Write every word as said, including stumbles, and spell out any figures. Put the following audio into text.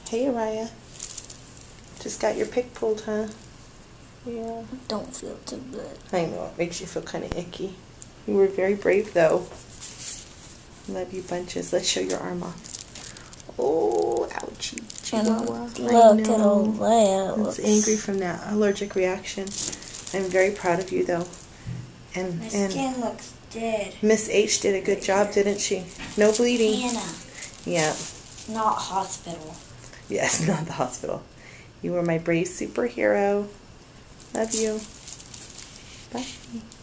Hey, Aryia. Just got your pick pulled, huh? Yeah. Don't feel too good. I know, it makes you feel kind of icky. You were very brave, though. Love you bunches. Let's show your arm off. Oh, ouchie, chihuahua. Look at all that. It's angry from that allergic reaction. I'm very proud of you, though. And My and skin looks dead. Miss H did a good job, didn't she? No bleeding. Hannah. Yeah. Not hospital. Yes, not the hospital. You were my brave superhero. Love you. Bye.